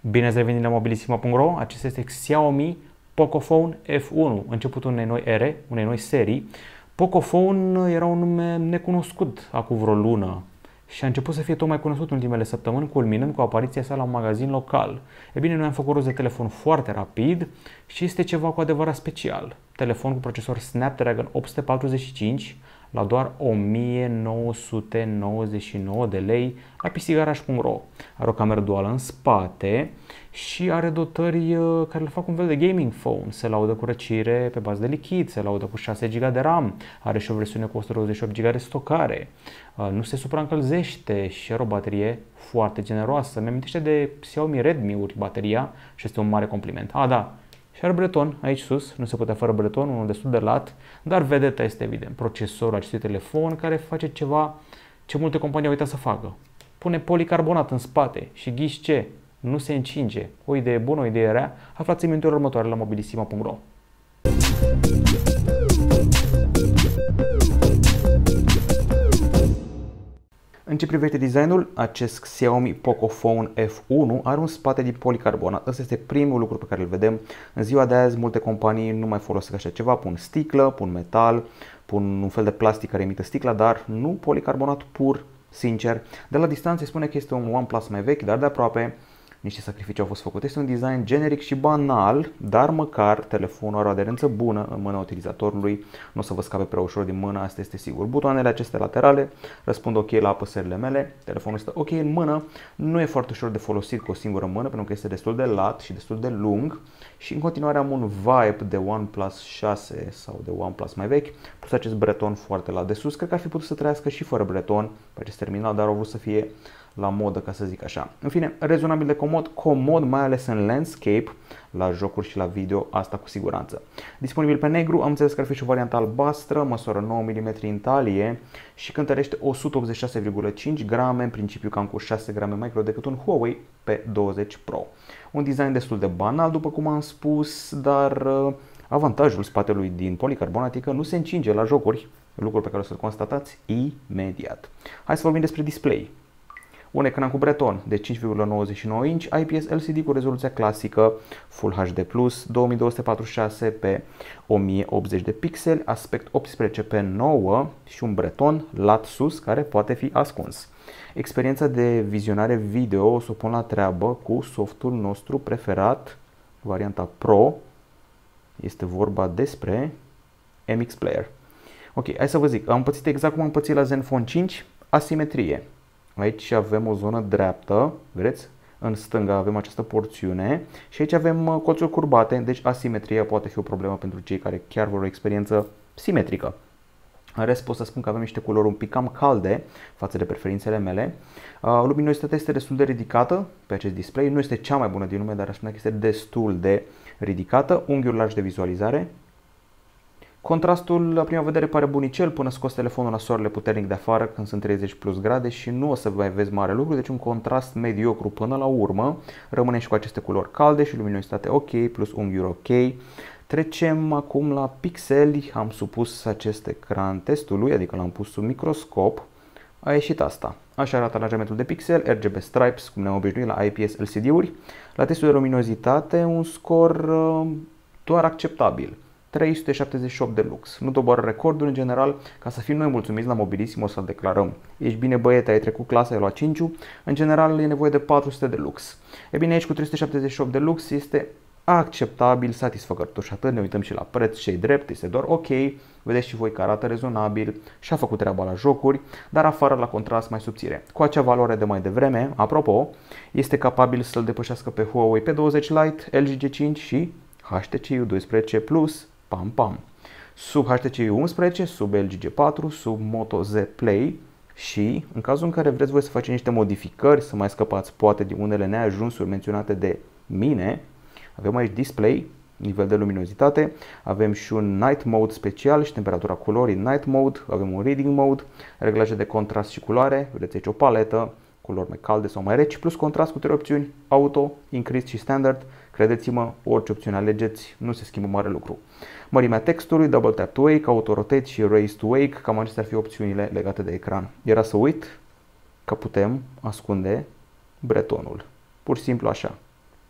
Bine ați revenit la mobilisimo.ro. Acesta este Xiaomi Pocophone F1, începutul unei noi ere, unei noi serii. Pocophone era un nume necunoscut acum vreo lună și a început să fie tot mai cunoscut în ultimele săptămâni, culminând cu apariția sa la un magazin local. E bine, noi am făcut rost de telefon foarte rapid și este ceva cu adevărat special. Telefon cu procesor Snapdragon 845 la doar 1999 de lei la pcgarage.ro. Are o cameră duală în spate și are dotări care le fac un fel de gaming phone. Se laudă cu răcire pe bază de lichid, se laudă cu 6 GB de RAM, are și o versiune cu 128 GB de stocare, nu se supraîncălzește și are o baterie foarte generoasă. Mi amintește de Xiaomi Redmi-uri bateria și este un mare compliment. Da. Și are breton aici sus, nu se putea fără breton, unul destul de lat, dar vedeta este evident, procesorul acestui telefon care face ceva ce multe companii au uitat să facă. Pune policarbonat în spate și ghiși ce? Nu se încinge. O idee bună, o idee rea? Aflați în minutele următoare la mobilisimo.ro. În ce privește designul, acest Xiaomi Pocophone F1 are un spate din policarbonat. Ăsta este primul lucru pe care îl vedem. În ziua de azi, multe companii nu mai folosesc așa ceva, pun sticlă, pun metal, pun un fel de plastic care imită sticla, dar nu policarbonat pur, sincer. De la distanță spune că este un OnePlus mai vechi, dar de aproape niște sacrificii au fost făcute. Este un design generic și banal, dar măcar telefonul are o aderență bună în mâna utilizatorului. Nu o să vă scape prea ușor din mână, asta este sigur. Butoanele acestea laterale răspund ok la apăsările mele. Telefonul este ok în mână. Nu e foarte ușor de folosit cu o singură mână, pentru că este destul de lat și destul de lung. Și în continuare am un vibe de OnePlus 6 sau de OnePlus mai vechi, plus acest breton foarte lat de sus. Cred că ar fi putut să trăiască și fără breton pe acest terminal, dar au vrut să fie la modă, ca să zic așa. În fine, rezonabil de comod mai ales în landscape, la jocuri și la video, asta cu siguranță. Disponibil pe negru, am înțeles că ar fi și o variantă albastră, măsoară 9 mm în talie și cântărește 186,5 grame, în principiu cam cu 6 grame mai greu decât un Huawei P20 Pro. Un design destul de banal, după cum am spus, dar avantajul spatelui din policarbonat e că nu se încinge la jocuri, lucru pe care o să-l constatați imediat. Hai să vorbim despre display. Un ecran cu breton de 5,99 inch, IPS LCD cu rezoluția clasică Full HD+, 2246 pe 1080 de pixeli, aspect 18 pe 9 și un breton lat sus care poate fi ascuns. Experiența de vizionare video o să o pun la treabă cu softul nostru preferat, varianta Pro. Este vorba despre MX Player. Ok, hai să vă zic, am pățit exact cum am pățit la Zenfone 5, asimetrie. Aici avem o zonă dreaptă, vedeți? În stânga avem această porțiune și aici avem colțuri curbate, deci asimetria poate fi o problemă pentru cei care chiar vor o experiență simetrică. În rest pot să spun că avem niște culori un pic cam calde față de preferințele mele. Luminositatea este destul de ridicată pe acest display, nu este cea mai bună din lume, dar aș spune că este destul de ridicată. Unghiuri largi de vizualizare. Contrastul la prima vedere pare bunicel până scos telefonul la soarele puternic de afară când sunt 30 plus grade și nu o să mai vezi mare lucru, deci un contrast mediocru până la urmă. Rămâne și cu aceste culori calde și luminositate ok, plus unghiuri ok. Trecem acum la pixeli, am supus acest ecran testului, adică l-am pus sub microscop. A ieșit asta. Așa arată aranjamentul de pixel, RGB stripes, cum ne-am obișnuit la IPS LCD-uri. La testul de luminositate, un scor doar acceptabil. 378 de lux. Nu doboară recordul în general, ca să fim noi mulțumiți la Mobilisimo să-l declarăm. Ești bine băiete, ai trecut clasa, ai luat 5-ul, în general e nevoie de 400 de lux. E bine, aici cu 378 de lux este acceptabil, satisfăcător și atât, ne uităm și la preț și drept, este doar ok, vedeți și voi că arată rezonabil și a făcut treaba la jocuri, dar afară la contrast mai subțire. Cu acea valoare de mai devreme, apropo, este capabil să-l depășească pe Huawei P20 Lite, LG G5 și HTC U12 Plus. Pam, pam. Sub HTC U11, sub LG G4, sub Moto Z Play și în cazul în care vreți voi să faceți niște modificări, să mai scăpați poate din unele neajunsuri menționate de mine, avem aici display, nivel de luminozitate, avem și un night mode special și temperatura culorii night mode, avem un reading mode, reglaje de contrast și culoare, vedeți aici o paletă, culori mai calde sau mai reci, plus contrast cu 3 opțiuni, auto, increase și standard. Credeți-mă, orice opțiune alegeți, nu se schimbă mare lucru. Mărimea textului, double tap to wake, auto rotate și raise to wake, cam acestea ar fi opțiunile legate de ecran. Era să uit că putem ascunde bretonul. Pur și simplu așa.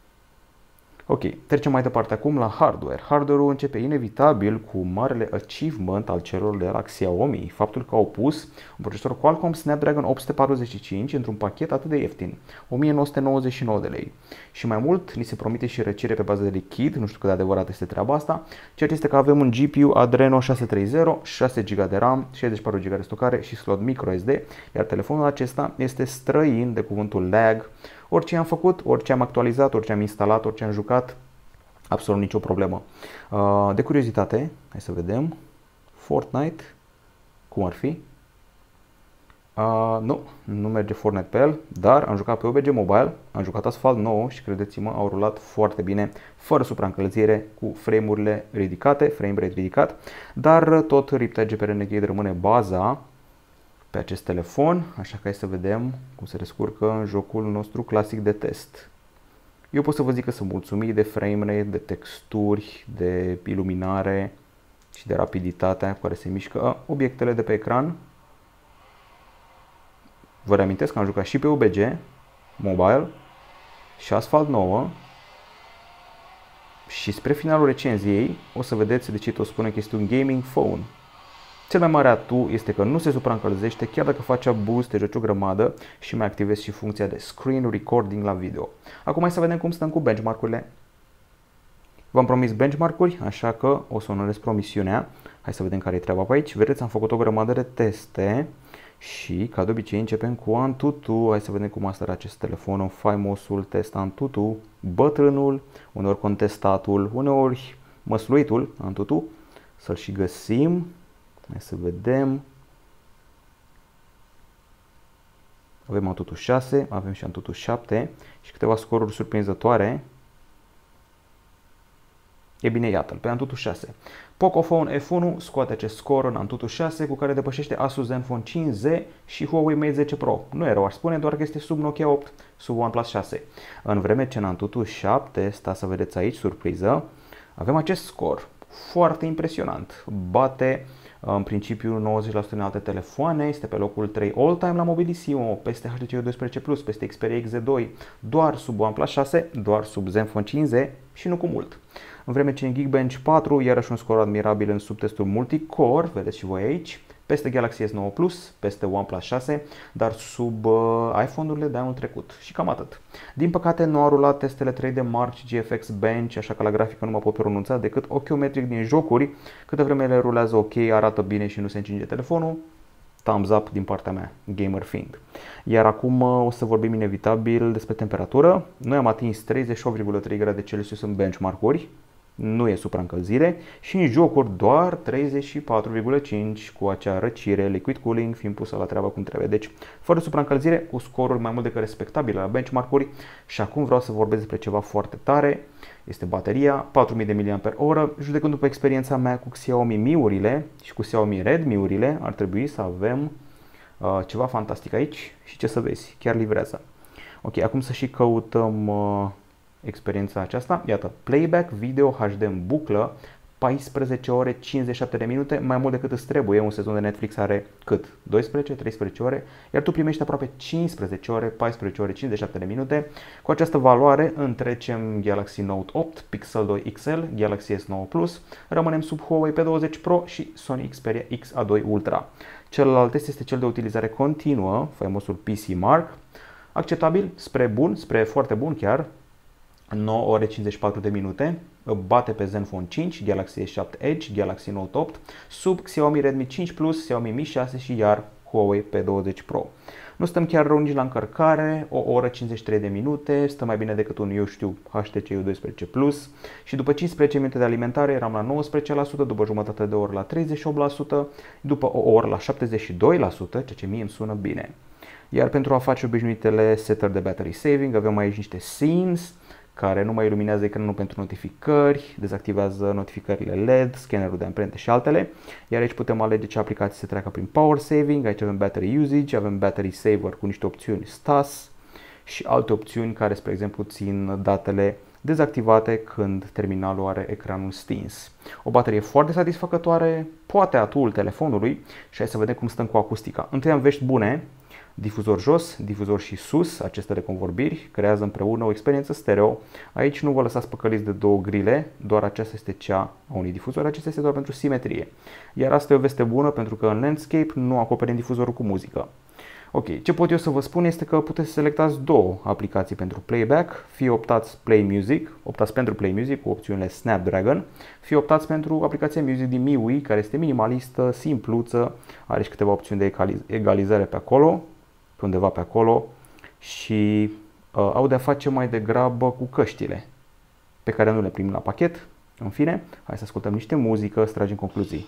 Ok, trecem mai departe acum la hardware. Hardware-ul începe inevitabil cu marele achievement al celor de la Xiaomi, faptul că au pus un procesor Qualcomm Snapdragon 845 într-un pachet atât de ieftin, 1999 de lei. Și mai mult, ni se promite și răcire pe bază de lichid, nu știu cât de adevărat este treaba asta, ceea ce este că avem un GPU Adreno 630, 6 GB de RAM, 64 GB de stocare și slot microSD, iar telefonul acesta este străin de cuvântul lag. Orice am făcut, orice am actualizat, orice am instalat, orice am jucat, absolut nicio problemă. De curiozitate, hai să vedem, Fortnite, cum ar fi? Nu merge Fortnite pe el, dar am jucat pe OBG Mobile, am jucat Asphalt 9 și credeți-mă, au rulat foarte bine, fără supraîncălzire, cu frame-urile ridicate, frame rate ridicat, dar tot Riptide GPR Renegade rămâne baza pe acest telefon, așa că hai să vedem cum se descurcă în jocul nostru clasic de test. Eu pot să vă zic că sunt mulțumit de frame rate, de texturi, de iluminare și de rapiditatea cu care se mișcă obiectele de pe ecran. Vă reamintesc că am jucat și pe OBG Mobile și Asphalt 9 și spre finalul recenziei o să vedeți de ce tot spune că este un gaming phone. Cel mai mare atu este că nu se supraîncălzește chiar dacă face boost, te joci o grămadă și mai activezi și funcția de screen recording la video. Acum hai să vedem cum stăm cu benchmark-urile. V-am promis benchmark-uri, așa că o să onorez promisiunea. Hai să vedem care e treaba pe aici. Vedeți, am făcut o grămadă de teste și ca de obicei începem cu Antutu. Hai să vedem cum a stat acest telefon, faimosul test Antutu, bătrânul, uneori contestatul, uneori măsluitul Antutu. Să-l și găsim. Hai să vedem. Avem Antutu 6, avem și Antutu 7 și câteva scoruri surprinzătoare. E bine, iată-l, pe Antutu 6. Pocophone F1 scoate acest scor în Antutu 6 cu care depășește Asus Zenfone 5Z și Huawei Mate 10 Pro. Nu e rău, aș spune, doar că este sub Nokia 8, sub OnePlus 6. În vreme ce în Antutu 7, stați să vedeți aici, surpriză, avem acest scor foarte impresionant. Bate în principiu 90% din alte telefoane, este pe locul 3 all-time la Mobilissimo, peste HTC 12 Plus, peste Xperia XZ2, doar sub OnePlus 6, doar sub Zenfone 5Z și nu cu mult. În vreme ce în Geekbench 4, iarăși un scor admirabil în subtestul multicore, vedeți și voi aici, peste Galaxy S9 Plus, peste OnePlus 6, dar sub iPhone-urile de anul trecut. Și cam atât. Din păcate nu au rulat testele 3D Mark și GFX Bench, așa că la grafică nu mă pot pronunța decât ochiometric din jocuri. Câte vreme ele rulează ok, arată bine și nu se încinge telefonul, thumbs up din partea mea, gamer fiind. Iar acum o să vorbim inevitabil despre temperatură. Noi am atins 38,3 grade Celsius în benchmark-uri. Nu e supraîncălzire și în jocuri doar 34,5 cu acea răcire, liquid cooling fiind pusă la treabă cum trebuie. Deci fără supraîncălzire, cu scoruri mai mult decât respectabile la benchmark-uri. Și acum vreau să vorbesc despre ceva foarte tare. Este bateria, 4000 de mAh. Judecând după experiența mea cu Xiaomi Mi-urile și cu Xiaomi Redmi-urile, ar trebui să avem ceva fantastic aici și ce să vezi, chiar livrează. Ok, acum să și căutăm experiența aceasta. Iată, playback video HD în buclă, 14 ore 57 de minute, mai mult decât îți trebuie. Un sezon de Netflix are cât? 12-13 ore, iar tu primești aproape 15 ore, 14 ore 57 de minute. Cu această valoare întrecem Galaxy Note 8, Pixel 2 XL, Galaxy S9 Plus, rămânem sub Huawei P20 Pro și Sony Xperia XA2 Ultra. Celălalt test este cel de utilizare continuă, faimosul PC Mark, acceptabil, spre bun, spre foarte bun chiar, 9 ore 54 de minute, bate pe Zenfone 5, Galaxy S7 Edge, Galaxy Note 8, sub Xiaomi Redmi 5 Plus, Xiaomi Mi 6 și iar Huawei P20 Pro. Nu stăm chiar rău nici la încărcare, o oră 53 de minute, stă mai bine decât un, eu știu, HTC U12 Plus și după 15 minute de alimentare eram la 19%, după jumătate de oră la 38%, după o oră la 72%, ceea ce mie îmi sună bine. Iar pentru a face obișnuitele setări de battery saving avem aici niște scenes care nu mai iluminează ecranul pentru notificări, dezactivează notificările LED, scannerul de amprente și altele. Iar aici putem alege ce aplicații se treacă prin power saving, aici avem battery usage, avem battery saver cu niște opțiuni STAS și alte opțiuni care, spre exemplu, țin datele dezactivate când terminalul are ecranul stins. O baterie foarte satisfăcătoare, poate atul telefonului și hai să vedem cum stăm cu acustica. Întâi am vești bune. Difuzor jos, difuzor și sus, aceste reconvorbiri creează împreună o experiență stereo. Aici nu vă lăsați păcăliți de două grile, doar aceasta este cea a unui difuzor, acesta este doar pentru simetrie. Iar asta e o veste bună pentru că în landscape nu acoperim difuzorul cu muzică. Ok, ce pot eu să vă spun este că puteți să selectați două aplicații pentru playback, fie optați optați pentru Play Music cu opțiunile Snapdragon, fie optați pentru aplicația Music din MIUI, care este minimalistă, simpluță, are și câteva opțiuni de egalizare pe acolo, pe undeva pe acolo și au de-a face mai degrabă cu căștile, pe care nu le primim la pachet. În fine, hai să ascultăm niște muzică, să tragem concluzii.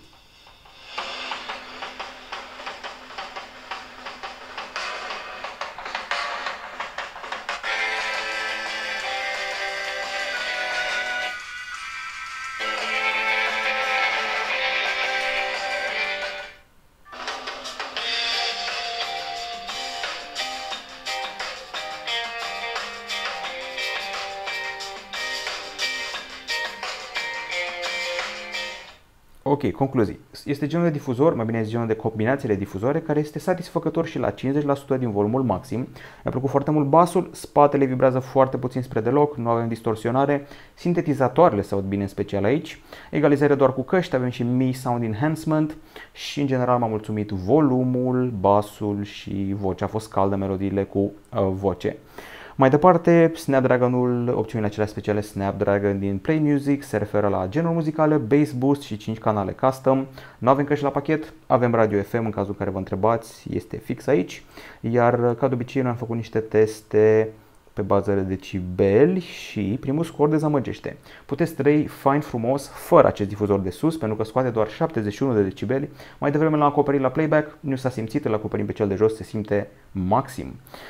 Ok, concluzii. Este genul de difuzor, mai bine zis genul de combinație de difuzoare, care este satisfăcător și la 50% din volumul maxim. Mi-a plăcut foarte mult basul, spatele vibrează foarte puțin spre deloc, nu avem distorsionare, sintetizatoarele se aud bine în special aici, egalizare doar cu căști, avem și Mi Sound Enhancement și în general m-a mulțumit volumul, basul și vocea, a fost caldă melodiile cu voce. Mai departe, Snapdragon-ul, opțiunile acelea speciale Snapdragon din Play Music se referă la genuri muzicale, Bass Boost și 5 canale custom. Nu avem căști la pachet, avem radio FM în cazul în care vă întrebați, este fix aici. Iar ca de obicei noi am făcut niște teste pe bază de decibeli și primul scor dezamăgește. Puteți trăi fain frumos fără acest difuzor de sus pentru că scoate doar 71 de decibeli. Mai devreme l-am acoperit la playback, nu s-a simțit, îl acoperim pe cel de jos, se simte maxim.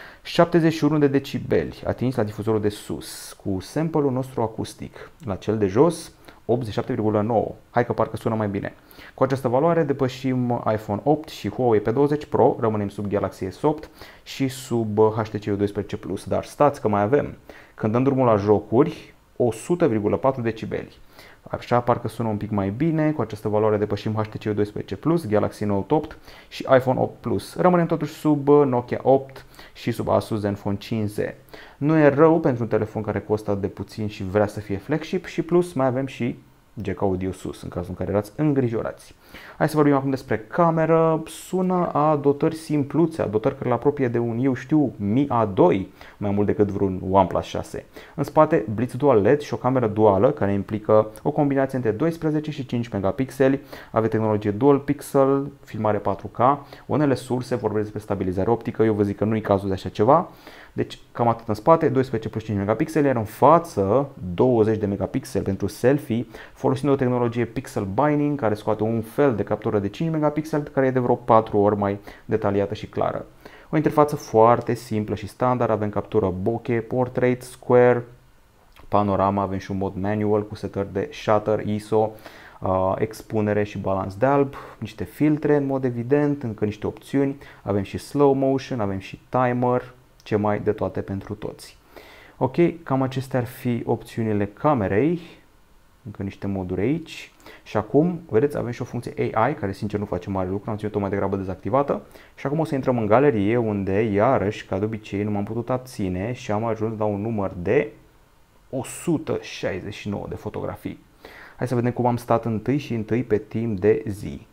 71 de decibeli atins la difuzorul de sus cu sample-ul nostru acustic. La cel de jos 87,9. Hai că parcă sună mai bine. Cu această valoare depășim iPhone 8 și Huawei P20 Pro, rămânem sub Galaxy S8 și sub HTC U12 Plus, dar stați că mai avem. Când dăm drumul la jocuri, 100,4 decibeli. Așa parcă sună un pic mai bine, cu această valoare depășim HTC U12 Plus, Galaxy Note 8 și iPhone 8 Plus. Rămânem totuși sub Nokia 8 și sub Asus Zenfone 5Z. Nu e rău pentru un telefon care costă de puțin și vrea să fie flagship și plus mai avem și jack audio sus, în cazul în care erați îngrijorați. Hai să vorbim acum despre cameră. Sună a dotări simpluțe, a dotări care îl apropie de un, eu știu, Mi A2, mai mult decât vreun OnePlus 6. În spate, Blitz Dual LED și o cameră duală, care implică o combinație între 12 și 5 megapixeli, avea tehnologie Dual Pixel, filmare 4K, unele surse vorbesc despre stabilizare optică, eu vă zic că nu e cazul de așa ceva. Deci cam atât în spate, 12 plus 5 megapixeli, iar în față 20 de megapixeli pentru selfie, folosind o tehnologie Pixel Binding care scoate un fel de captură de 5 megapixeli care e de vreo 4 ori mai detaliată și clară. O interfață foarte simplă și standard, avem captură bokeh, portrait, square, panorama, avem și un mod manual cu setări de shutter, ISO, expunere și balans de alb, niște filtre în mod evident, încă niște opțiuni, avem și slow motion, avem și timer, ce mai de toate pentru toți. Ok, cam acestea ar fi opțiunile camerei, încă niște moduri aici. Și acum, vedeți, avem și o funcție AI, care sincer nu face mare lucru, am ținut-o mai degrabă dezactivată. Și acum o să intrăm în galerie, unde, iarăși, ca de obicei, nu m-am putut abține și am ajuns la un număr de 169 de fotografii. Hai să vedem cum am stat întâi pe timp de zi.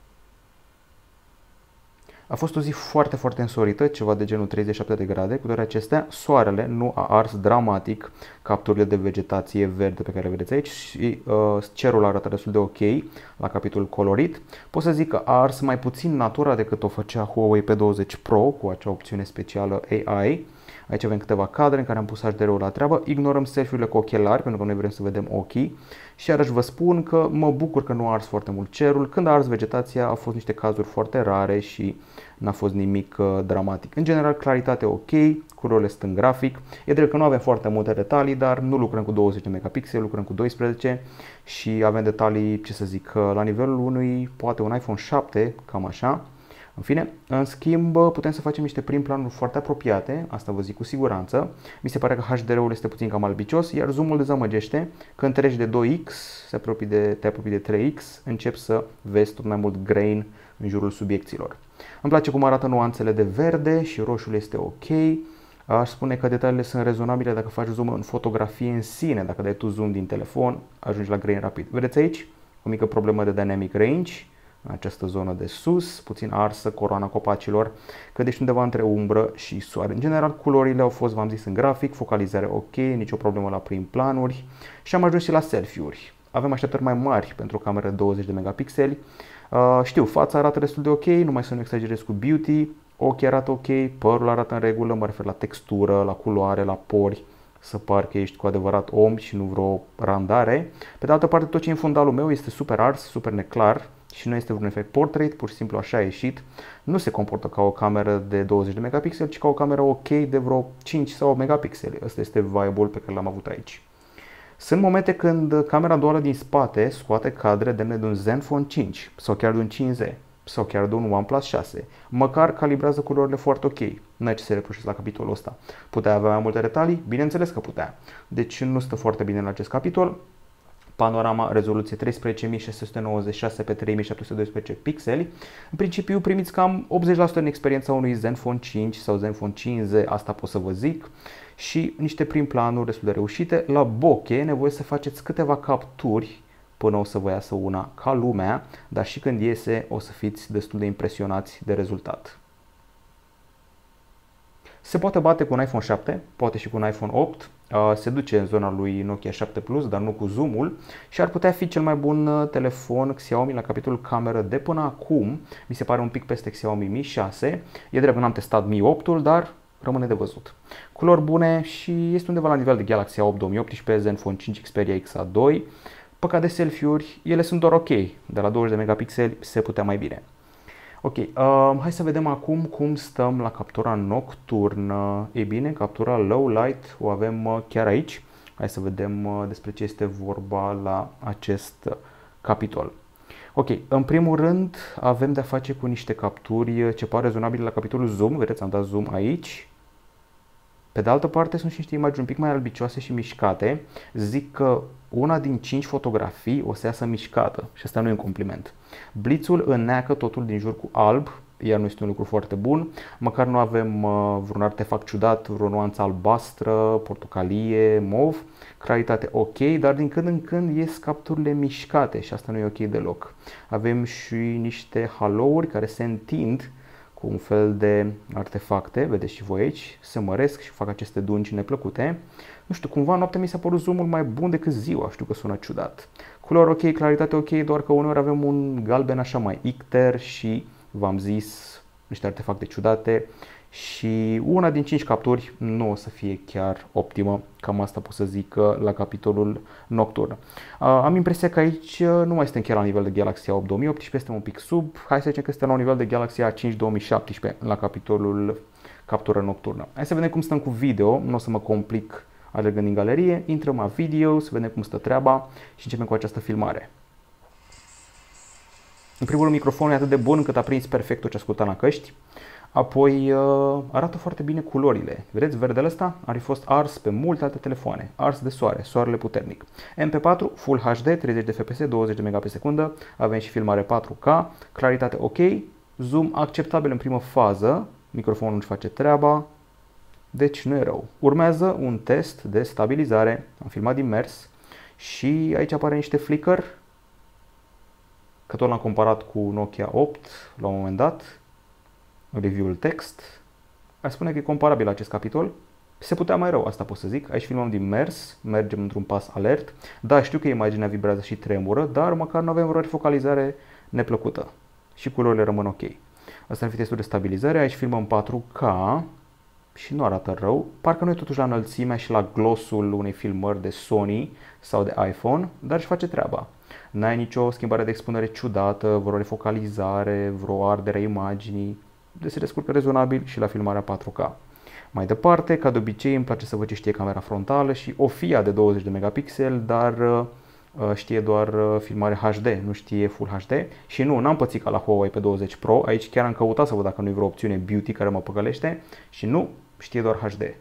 A fost o zi foarte, foarte însorită, ceva de genul 37 de grade, cu toate acestea, soarele nu a ars dramatic capturile de vegetație verde pe care le vedeți aici și cerul arată destul de ok la capitolul colorit. Pot să zic că a ars mai puțin natura decât o făcea Huawei P20 Pro cu acea opțiune specială AI. Aici avem câteva cadre în care am pus HDR-ul la treabă, ignorăm selfie-urile cu ochelari pentru că noi vrem să vedem ochii și iarăși vă spun că mă bucur că nu a ars foarte mult cerul. Când a ars vegetația au fost niște cazuri foarte rare și n-a fost nimic dramatic. În general, claritate ok, culorile sunt în grafic. E drept că nu avem foarte multe detalii, dar nu lucrăm cu 20 de megapixeli, lucrăm cu 12 și avem detalii, ce să zic, la nivelul unui, poate un iPhone 7, cam așa. În fine, în schimb, putem să facem niște prim planuri foarte apropiate, asta vă zic cu siguranță. Mi se pare că HDR-ul este puțin cam albicios, iar zoom-ul dezamăgește. Când treci de 2x, te apropii de 3x, începi să vezi tot mai mult grain în jurul subiecților. Îmi place cum arată nuanțele de verde și roșul este ok. Aș spune că detaliile sunt rezonabile dacă faci zoom în fotografie în sine. Dacă dai tu zoom din telefon, ajungi la grain rapid. Vedeți aici? O mică problemă de dynamic range. În această zonă de sus, puțin arsă, coroana copacilor, că ești undeva între umbră și soare. În general, culorile au fost, v-am zis, în grafic, focalizare ok, nicio problemă la prim planuri și am ajuns și la selfie-uri. Avem așteptări mai mari pentru o cameră de 20 de megapixeli. Știu, fața arată destul de ok, nu mai să nu exagerez cu beauty, ochii arată ok, părul arată în regulă, mă refer la textură, la culoare, la pori, să par că ești cu adevărat om și nu vreo randare. Pe de altă parte, tot ce e în fundalul meu este super ars, super neclar și nu este vreun efect portrait, pur și simplu așa a ieșit. Nu se comportă ca o cameră de 20 de megapixeli, ci ca o cameră ok de vreo 5 sau 8 megapixeli. Ăsta este vibe-ul pe care l-am avut aici. Sunt momente când camera duală din spate scoate cadre demne de un Zenfone 5 sau chiar de un 5Z sau chiar de un OnePlus 6. Măcar calibrează culorile foarte ok. Nu ai ce să reproșezi la capitolul ăsta. Putea avea mai multe detalii? Bineînțeles că putea. Deci nu stă foarte bine în acest capitol. Panorama, rezoluție 13696 pe 3712 pixeli. În principiu primiți cam 80% din experiența unui Zenfone 5 sau Zenfone 5Z, asta pot să vă zic. Și niște prim planuri destul de reușite. La bokeh e nevoie să faceți câteva capturi până o să vă iasă una ca lumea, dar și când iese o să fiți destul de impresionați de rezultat. Se poate bate cu un iPhone 7, poate și cu un iPhone 8, se duce în zona lui Nokia 7 Plus, dar nu cu zoom-ul și ar putea fi cel mai bun telefon Xiaomi la capitolul cameră de până acum. Mi se pare un pic peste Xiaomi Mi 6, e drept că n-am testat Mi 8-ul, dar rămâne de văzut. Culori bune și este undeva la nivel de Galaxy A8 2018, Zenfone 5 Xperia XA2. Păcat de selfie-uri, ele sunt doar ok, de la 20 de megapixeli se putea mai bine. Ok, hai să vedem acum cum stăm la captura nocturnă. Ei bine, captura low light o avem chiar aici. Hai să vedem despre ce este vorba la acest capitol. Ok, în primul rând avem de-a face cu niște capturi ce par rezonabile la capitolul zoom. Vedeți, am dat zoom aici. Pe de altă parte sunt și niște imagini un pic mai albicioase și mișcate. Zic că una din 5 fotografii o să iasă mișcată și asta nu e un compliment. Blitzul înneacă totul din jur cu alb, iar nu este un lucru foarte bun. Măcar nu avem vreun artefact ciudat, vreo nuanță albastră, portocalie, mov. Claritate ok, dar din când în când ies capturile mișcate și asta nu e ok deloc. Avem și niște halouri care se întind cu un fel de artefacte, vedeți și voi aici, se măresc și fac aceste dungi neplăcute. Nu știu, cumva noaptea mi s-a părut zoom-ul mai bun decât ziua, știu că sună ciudat. Culori ok, claritate ok, doar că uneori avem un galben așa mai icter și, v-am zis, niște artefacte ciudate și una din 5 capturi nu o să fie chiar optimă, cam asta pot să zic la capitolul nocturn. Am impresia că aici nu mai suntem chiar la nivel de Galaxy A8 2018, suntem un pic sub, hai să zicem că suntem la un nivel de Galaxy A5 2017 la capitolul captură nocturnă. Hai să vedem cum stăm cu video, nu o să mă complic alergând din galerie, intrăm la video, să vedem cum stă treaba și începem cu această filmare. În primul rând, microfonul e atât de bun încât a prins perfect tot ce ascultam la căști. Apoi arată foarte bine culorile. Vedeți, verdele ăsta ar fi fost ars pe multe alte telefoane. Ars de soare, soarele puternic. MP4, Full HD, 30 de fps, 20 de megabits pe secundă. Avem și filmare 4K, claritate ok, zoom acceptabil în primă fază. Microfonul își face treaba. Deci nu e rău. Urmează un test de stabilizare. Am filmat din mers și aici apare niște flicker. Că tot l-am comparat cu Nokia 8 la un moment dat. Review-ul text. Aș spune că e comparabil acest capitol. Se putea mai rău, asta pot să zic. Aici filmăm din mers, mergem într-un pas alert. Da, știu că imaginea vibrează și tremură, dar măcar nu avem vreo refocalizare neplăcută. Și culorile rămân ok. Asta ar fi testul de stabilizare. Aici filmăm 4K și nu arată rău. Parcă nu e totuși la înălțimea și la glossul unei filmări de Sony sau de iPhone, dar își face treaba. N-ai nicio schimbare de expunere ciudată, vreo refocalizare, vreo ardere a imaginii. Deci se descurcă rezonabil și la filmarea 4K. Mai departe, ca de obicei, îmi place să văd ce știe camera frontală și o FIA de 20 de megapixel, dar știe doar filmare HD, nu știe Full HD. Și nu, n-am pățit ca la Huawei pe 20 Pro, aici chiar am căutat să văd dacă nu e vreo opțiune beauty care mă păcălește și nu, știe doar HD.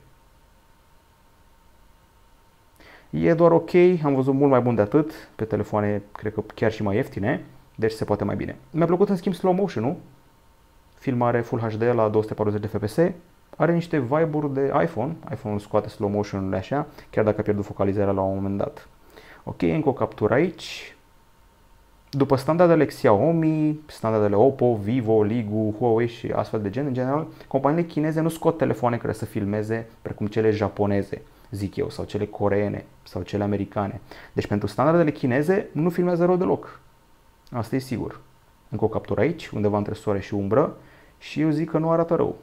E doar ok, am văzut mult mai bun de atât, pe telefoane cred că chiar și mai ieftine, deci se poate mai bine. Mi-a plăcut în schimb slow motion-ul. filmare Full HD la 240 de fps, are niște vibe-uri de iPhone, iPhone-ul scoate slow motion-urile așa, chiar dacă a pierdut focalizarea la un moment dat. Ok, încă o captură aici. După standardele Xiaomi, standardele Oppo, Vivo, Ligu, Huawei și astfel de gen, în general, companiile chineze nu scot telefoane care să filmeze precum cele japoneze, zic eu, sau cele coreene, sau cele americane. Deci pentru standardele chineze nu filmează rău deloc. Asta e sigur. Încă o captură aici, undeva între soare și umbră, și eu zic că nu arată rău.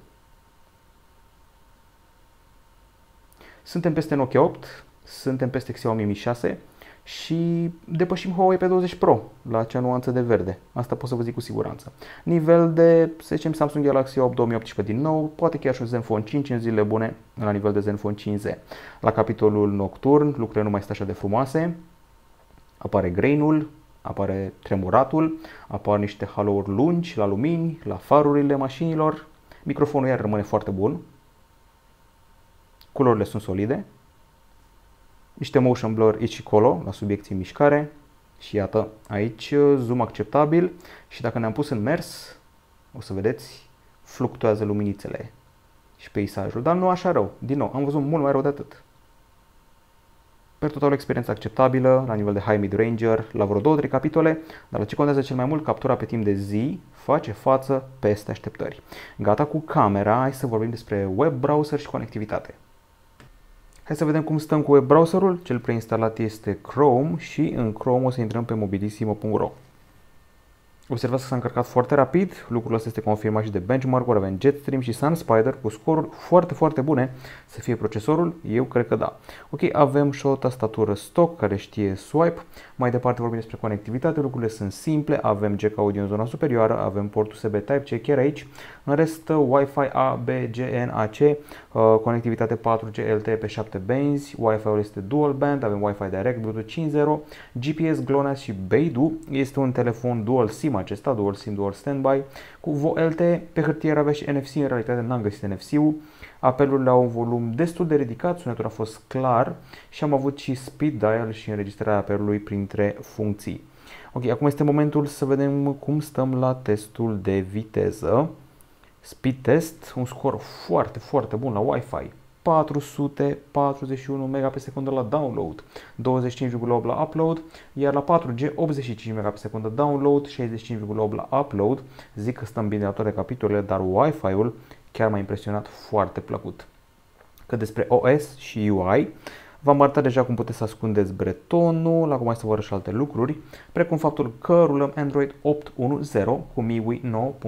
Suntem peste Nokia 8, suntem peste Xiaomi Mi 6 și depășim Huawei P20 Pro la acea nuanță de verde. Asta pot să vă zic cu siguranță. Nivel de, să zicem, Samsung Galaxy 8 2018 din nou, poate chiar și un Zenfone 5 în zilele bune la nivel de Zenfone 5Z. La capitolul nocturn, lucrurile nu mai sunt așa de frumoase. Apare grain-ul, apare tremuratul, apar niște halouri lungi la lumini, la farurile mașinilor. Microfonul iar rămâne foarte bun. Culorile sunt solide. Niște motion blur aici și colo, la subiecții în mișcare. Și iată, aici zoom acceptabil. Și dacă ne-am pus în mers, o să vedeți, fluctuează luminițele și peisajul. Dar nu așa rău. Din nou, am văzut mult mai rău de atât. Per total, o experiență acceptabilă, la nivel de high mid-ranger, la vreo 2-3 capitole, dar la ce contează cel mai mult, captura pe timp de zi face față peste așteptări. Gata cu camera, hai să vorbim despre web browser și conectivitate. Hai să vedem cum stăm cu web browserul. Cel preinstalat este Chrome și în Chrome o să intrăm pe mobilissimo.ro. Observați că s-a încărcat foarte rapid, lucrul ăsta este confirmat și de benchmark-uri, avem Jetstream și SunSpider cu scoruri foarte bune să fie procesorul, eu cred că da. Ok, avem și o tastatură stock care știe swipe, mai departe vorbim despre conectivitate, lucrurile sunt simple, avem jack audio în zona superioară, avem port USB Type-C chiar aici, în rest Wi-Fi A, B, G, N, AC, conectivitate 4G LTE pe 7 benzi, Wi-Fi-ul este dual band, avem Wi-Fi direct, Bluetooth 5.0, GPS, GLONASS și Beidou, este un telefon dual SIM acesta, dual SIM, dual standby, cu VoLTE, pe hârtie avea și NFC, în realitate n-am găsit NFC-ul, apelurile au un volum destul de ridicat, sunetul a fost clar și am avut și speed dial și înregistrarea apelului printre funcții. Ok, acum este momentul să vedem cum stăm la testul de viteză. Speed test, un scor foarte bun la Wi-Fi. 441 Mbps la download, 25,8 la upload, iar la 4G 85 Mbps download, 65,8 la upload. Zic că stăm bine la toate capitolele, dar Wi-Fi-ul chiar m-a impresionat foarte plăcut. Că despre OS și UI, v-am arătat deja cum puteți să ascundeți bretonul, acum mai să vă arăt și alte lucruri, precum faptul că rulăm Android 8.1.0 cu MIUI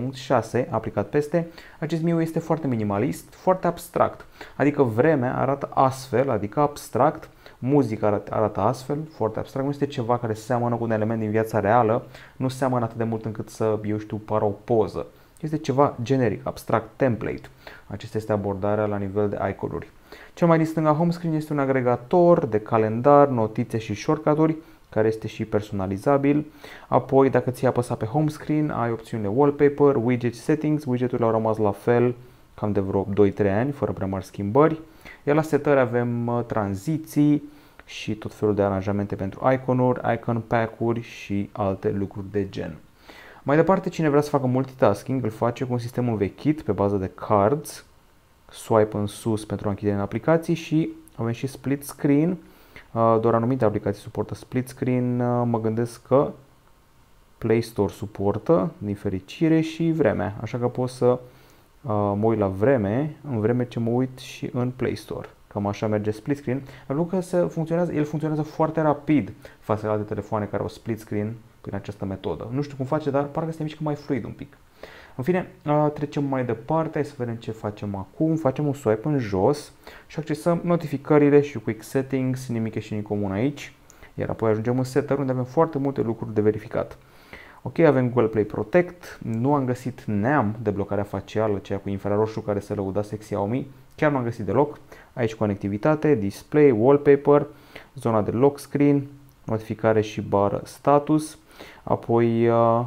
9.6 aplicat peste. Acest MIUI este foarte minimalist, foarte abstract, adică vremea arată astfel, adică abstract, muzica arată astfel, foarte abstract, nu este ceva care seamănă cu un element din viața reală, nu seamănă atât de mult încât să, eu știu, pară o poză. Este ceva generic, abstract, template. Acesta este abordarea la nivel de iconuri. Cel mai din stânga home screen este un agregator de calendar, notițe și shortcut-uri, care este și personalizabil. Apoi, dacă ți-ai apăsat pe home screen, ai opțiunile wallpaper, widget settings. Widgeturile au rămas la fel cam de vreo 2-3 ani, fără prea mari schimbări. Iar la setări avem tranziții și tot felul de aranjamente pentru iconuri, icon pack-uri și alte lucruri de gen. Mai departe, cine vrea să facă multitasking îl face cu un sistem învechit pe bază de cards, swipe în sus pentru a închide în aplicații și avem și split screen, doar anumite aplicații suportă split screen, mă gândesc că Play Store suportă, din fericire, și vremea, așa că pot să mă uit la vreme, în vreme ce mă uit și în Play Store. Cam așa merge split screen, pentru că el funcționează foarte rapid față de alte telefoane care au split screen prin această metodă. Nu știu cum face, dar parcă se mișcă mai fluid un pic. În fine, trecem mai departe, hai să vedem ce facem acum. Facem un swipe în jos și accesăm notificările și quick settings, nimic ieșit în comun aici. Iar apoi ajungem în setter unde avem foarte multe lucruri de verificat. Ok, avem Google Play Protect, nu am găsit neam de blocarea facială, aceea cu infraroșu care se lăudase Xiaomi, chiar nu am găsit deloc. Aici conectivitate, display, wallpaper, zona de lock screen, notificare și bară status, apoi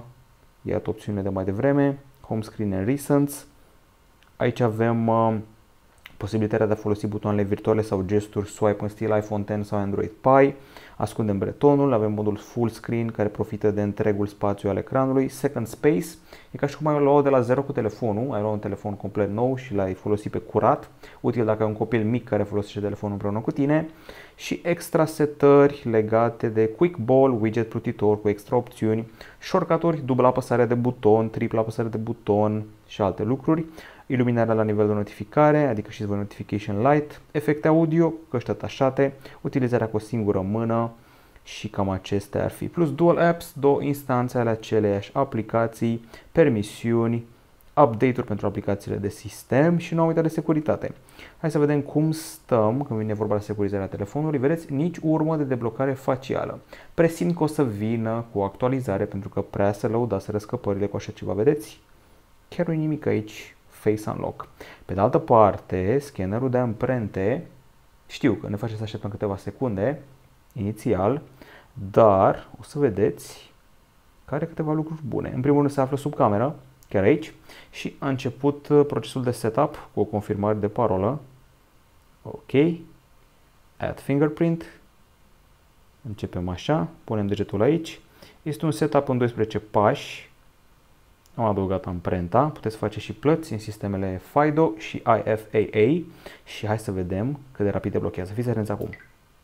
iată opțiunile de mai devreme, home screen and recents. Aici avem posibilitatea de a folosi butoanele virtuale sau gesturi swipe în stil iPhone X sau Android Pie, ascundem bretonul, avem modul full screen care profită de întregul spațiu al ecranului, second space, e ca și cum ai luat de la zero cu telefonul, ai luat un telefon complet nou și l-ai folosit pe curat, util dacă ai un copil mic care folosește telefonul împreună cu tine, și extra setări legate de Quick Ball, widget plutitor cu extra opțiuni, shortcut-uri, dubla apăsare de buton, tripla apăsare de buton și alte lucruri, iluminarea la nivel de notificare, adică și notification light, efecte audio, căști atașate, utilizarea cu o singură mână și cam acestea ar fi. Plus dual apps, două instanțe ale aceleiași aplicații, permisiuni, update-uri pentru aplicațiile de sistem și nouă de securitate. Hai să vedem cum stăm când vine vorba de securizarea telefonului. Vedeți, nici urmă de deblocare facială. Presimt că o să vină cu o actualizare pentru că prea se lăudaseră scăpările cu așa ceva, vedeți? Chiar nu-i nimic aici. Face Unlock. Pe de altă parte, scannerul de amprente, știu că ne face să așteptăm câteva secunde inițial, dar o să vedeți că are câteva lucruri bune. În primul rând se află sub cameră, chiar aici, și a început procesul de setup cu o confirmare de parolă. Ok. Add fingerprint. Începem așa, punem degetul aici. Este un setup în 12 pași. Am adăugat amprenta, puteți face și plăți în sistemele FIDO și IFAA și hai să vedem cât de rapid deblochează. Fiți atenți acum.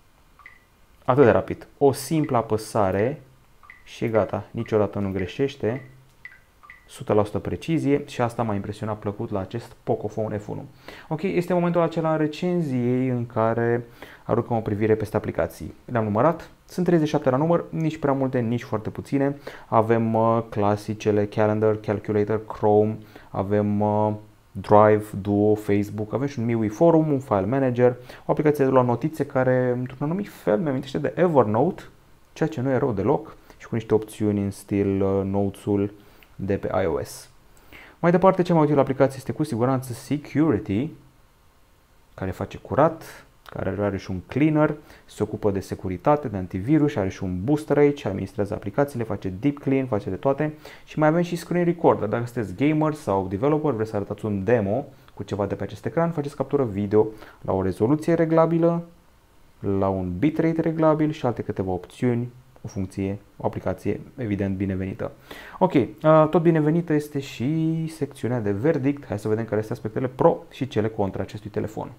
Atât de rapid. O simplă apăsare și gata. Niciodată nu greșește. 100% precizie și asta m-a impresionat plăcut la acest Pocophone F1. Ok, este momentul acela în recenziei în care aruncăm o privire peste aplicații. Le-am numărat, sunt 37 la număr, nici prea multe, nici foarte puține. Avem clasicele Calendar, Calculator, Chrome, avem Drive, Duo, Facebook, avem și un MIUI Forum, un File Manager, o aplicație de la notițe care, într-un anumit fel, mi amintește de Evernote, ceea ce nu e rău deloc, și cu niște opțiuni în stil Notes-ul de pe iOS. Mai departe, cea mai utilă aplicație este cu siguranță Security, care face curat, care are și un cleaner, se ocupă de securitate, de antivirus, are și un booster aici, administrează aplicațiile, face deep clean, face de toate. Și mai avem și screen recorder. Dacă sunteți gamer sau developer, vreți să arătați un demo cu ceva de pe acest ecran, faceți captură video la o rezoluție reglabilă, la un bitrate reglabil și alte câteva opțiuni, o funcție, o aplicație evident binevenită. Ok, tot binevenită este și secțiunea de verdict. Hai să vedem care sunt aspectele pro și cele contra acestui telefon.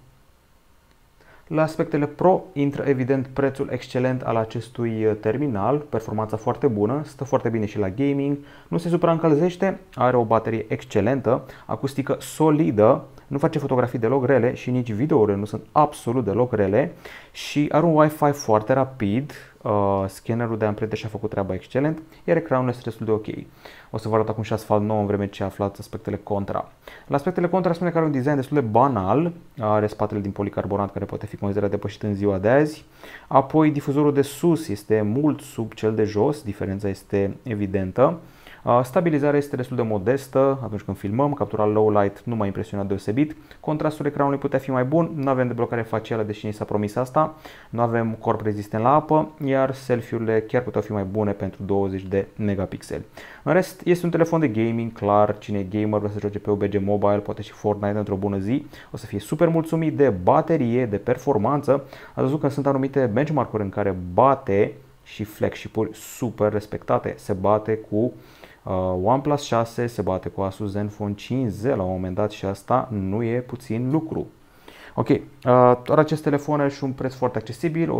La aspectele pro intră evident prețul excelent al acestui terminal, performanța foarte bună, stă foarte bine și la gaming, nu se supraîncălzește, are o baterie excelentă, acustică solidă, nu face fotografii deloc rele și nici videourile nu sunt absolut deloc rele și are un Wi-Fi foarte rapid, scannerul de amprente și-a făcut treaba excelent, iar ecranul este destul de ok. O să vă arăt acum și asfalt nou în vreme ce aflați aspectele contra. La aspectele contra spune că are un design destul de banal, are spatele din policarbonat care poate fi considerat depășit în ziua de azi. Apoi difuzorul de sus este mult sub cel de jos, diferența este evidentă. Stabilizarea este destul de modestă atunci când filmăm, captura low light nu m-a impresionat deosebit, contrastul ecranului putea fi mai bun, nu avem deblocare facială deși ni s-a promis asta, nu avem corp rezistent la apă, iar selfie-urile chiar puteau fi mai bune pentru 20 de megapixeli. În rest, este un telefon de gaming, clar, cine e gamer vrea să joace pe PUBG Mobile, poate și Fortnite într-o bună zi, o să fie super mulțumit de baterie, de performanță. Ați văzut că sunt anumite benchmark-uri în care bate și flagship-uri super respectate, se bate cu OnePlus 6, se bate cu Asus Zenfone 5Z la un moment dat și asta nu e puțin lucru. Ok, doar acest telefon are și un preț foarte accesibil,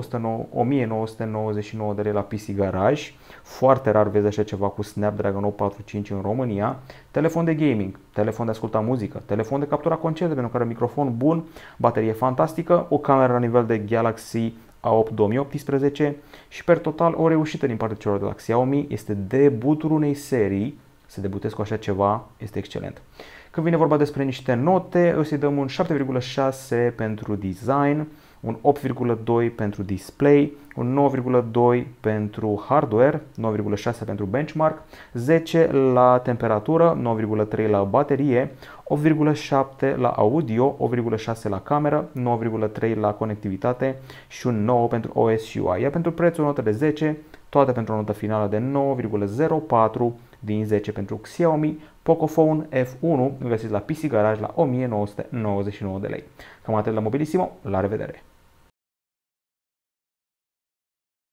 1999 de lei la PC Garage. Foarte rar vezi așa ceva cu Snapdragon 845 în România. Telefon de gaming, telefon de ascultat muzică, telefon de captura concerte pentru care microfon bun, baterie fantastică, o cameră la nivel de Galaxy A8 2018 și per total o reușită din partea celor de la Xiaomi. Este debutul unei serii, să debutezi cu așa ceva este excelent. Când vine vorba despre niște note, o să-i dăm un 7,6 pentru design, un 8,2 pentru display, un 9,2 pentru hardware, 9,6 pentru benchmark, 10 la temperatură, 9,3 la baterie, 8,7 la audio, 8,6 la cameră, 9,3 la conectivitate și un 9 pentru OS și UI. Iar pentru prețul, o notă de 10, toate pentru o notă finală de 9,04 din 10 pentru Xiaomi Pocophone F1, îl găsiți la PC Garage la 1999 de lei. Cam atât la Mobilissimo, la revedere!